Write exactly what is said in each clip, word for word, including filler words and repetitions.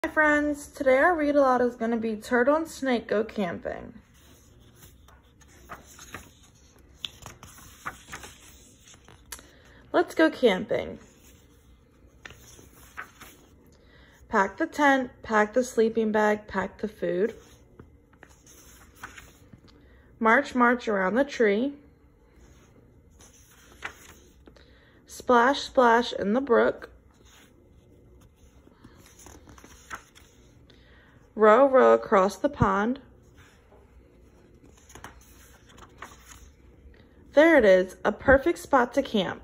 Hi friends, today our read aloud is going to be Turtle and Snake Go Camping. Let's go camping. Pack the tent, pack the sleeping bag, pack the food. March, march around the tree. Splash, splash in the brook. Row, row across the pond. There it is, a perfect spot to camp.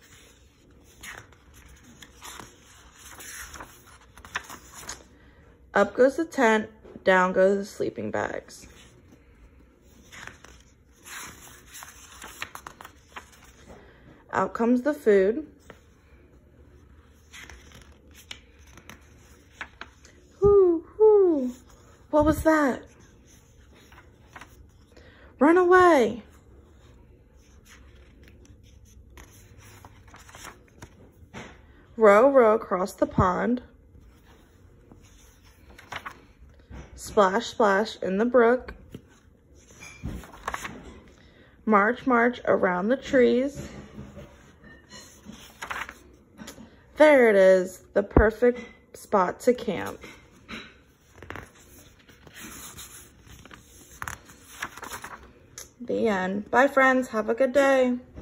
Up goes the tent, down goes the sleeping bags. Out comes the food. Whoo, whoo. What was that? Run away. Row, row across the pond. Splash, splash in the brook. March, march around the trees. There it is, the perfect spot to camp. The end. Bye friends, have a good day.